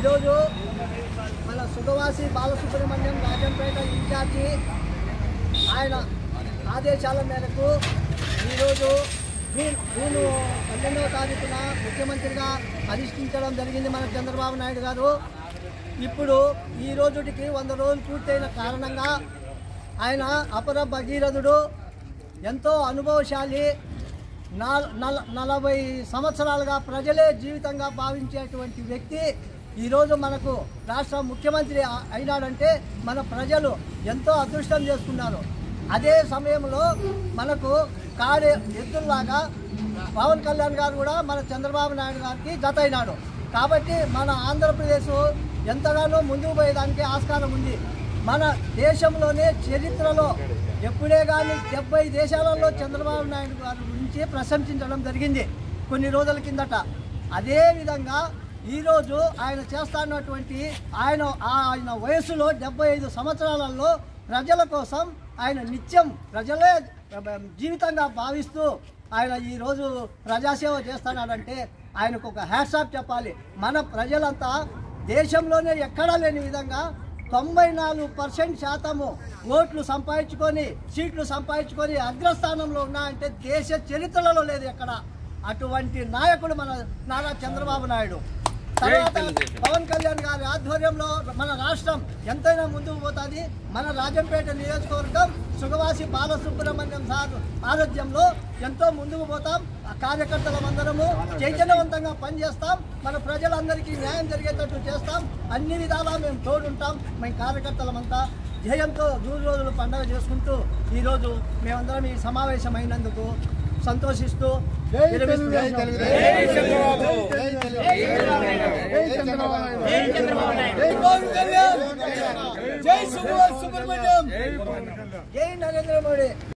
ఈరోజు మన సుగవాసి బాలసుబ్రహ్మణ్యం రాజంపేట ఇన్ఛార్జి ఆయన ఆదేశాల మేరకు ఈరోజు జూన్ 12వ తారీఖున ముఖ్యమంత్రిగా అధిష్ఠించడం జరిగింది మన చంద్రబాబు నాయుడు గారు. ఇప్పుడు ఈ రోజుకి 100 రోజులు పూర్తయిన కారణంగా ఆయన అపర భగీరథుడు, ఎంతో అనుభవశాలి, 40 సంవత్సరాలుగా ప్రజలే జీవితంగా భావించేటువంటి వ్యక్తి ఈరోజు మనకు రాష్ట్ర ముఖ్యమంత్రి అయినాడంటే మన ప్రజలు ఎంతో అదృష్టం చేసుకున్నారు. అదే సమయంలో మనకు కాడే ఎద్దుల్లాగా పవన్ కళ్యాణ్ గారు కూడా మన చంద్రబాబు నాయుడు గారికి జత అయినాడు. కాబట్టి మన ఆంధ్రప్రదేశ్ ఎంతగానో ముందుకు పోయేదానికి ఆస్కారం ఉంది. మన దేశంలోనే చరిత్రలో ఎప్పుడే కానీ 70 దేశాలలో చంద్రబాబు నాయుడు గారి గురించి ప్రశంసించడం జరిగింది కొన్ని రోజుల కిందట. అదేవిధంగా ఈరోజు ఆయన చేస్తున్నటువంటి ఆయన వయసులో 75 సంవత్సరాలలో ప్రజల కోసం ఆయన నిత్యం ప్రజలే జీవితంగా భావిస్తూ ఆయన ఈరోజు ప్రజాసేవ చేస్తున్నాడంటే ఆయనకు ఒక హ్యాట్స్ ఆఫ్ చెప్పాలి. మన ప్రజలంతా దేశంలోనే ఎక్కడా లేని విధంగా 94% ఓట్లు సంపాదించుకొని సీట్లు సంపాదించుకొని అగ్రస్థానంలో ఉన్నాయంటే దేశ చరిత్రలో లేదు ఎక్కడ. అటువంటి నాయకుడు మన నారా చంద్రబాబు నాయుడు. తర్వాత పవన్ కళ్యాణ్ గారి ఆధ్వర్యంలో మన రాష్ట్రం ఎంతైనా ముందుకు పోతుంది. మన రాజంపేట నియోజకవర్గం సుగవాసి బాలసుబ్రహ్మణ్యం సార్ ఆరోగ్యంలో ఎంతో ముందుకు పోతాం. కార్యకర్తలందరము చైతన్యవంతంగా పనిచేస్తాం. మన ప్రజలందరికీ న్యాయం జరిగేటట్టు చేస్తాం. అన్ని విధాలా మేము తోడుంటాం. మేము కార్యకర్తలమంతా జయంతో 100 రోజులు పండుగ చేసుకుంటూ ఈరోజు మేమందరం ఈ సమావేశం అయినందుకు సంతోషిస్తూ జై నరేంద్ర మోడీ.